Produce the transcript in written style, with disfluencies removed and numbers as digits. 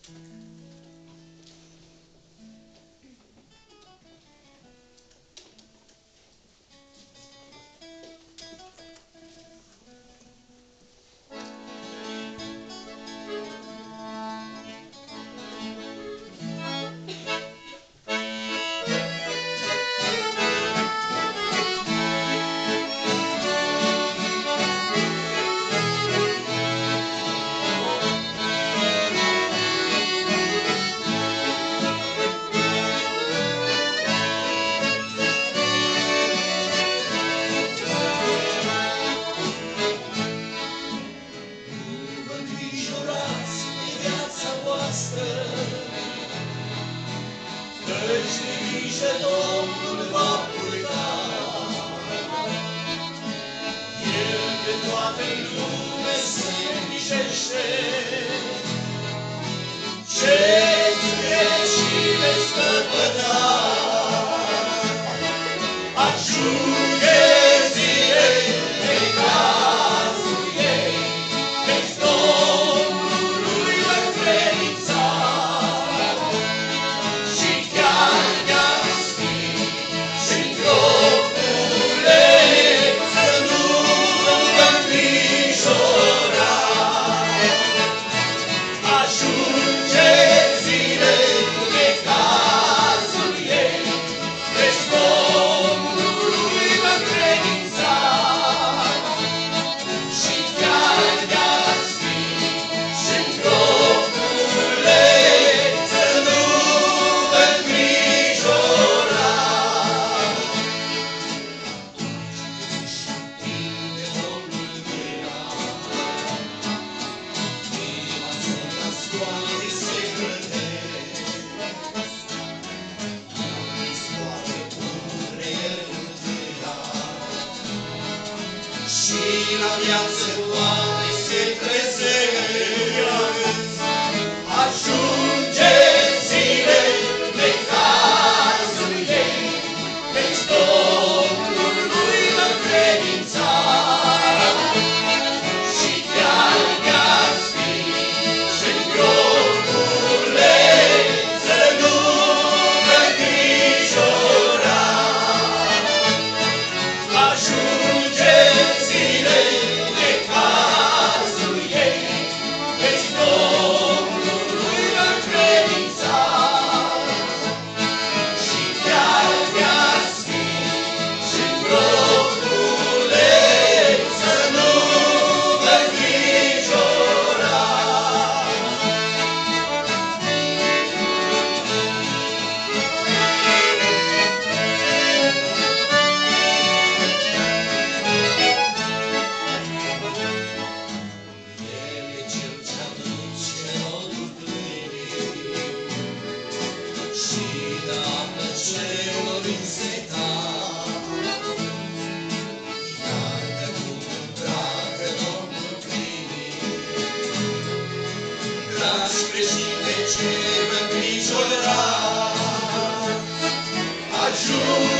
Căci de grijă Domnul va purta. El de toate-n lume se îngrijește. Ce-ți și veți căpăta. Ajunge zilei de cazul ei, vezi Domnului încredința. Și la viață toate se trezesc. Ajunge zile de cazul ei, vezi Domnului încredința. Și chiar de-ați fi și-n gropule, să nu vă îngrijora. Ajunge zile de cazul ei, vezi Domnului încredința. Și chiar de-ați fi și-n gropule, să nu vă îngrijora. Dragi creștini, de ce vă îngrijorați? Ajung